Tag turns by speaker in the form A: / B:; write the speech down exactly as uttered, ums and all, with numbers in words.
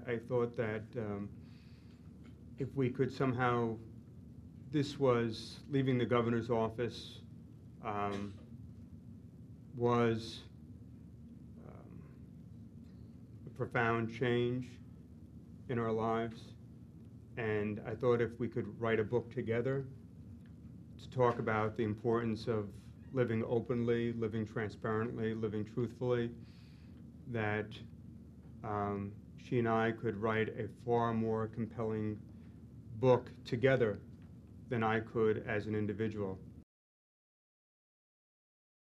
A: I thought that um, if we could somehow, this was leaving the governor's office, um, was um, a profound change in our lives. And I thought if we could write a book together to talk about the importance of living openly, living transparently, living truthfully, that um, she and I could write a far more compelling book together than I could as an individual.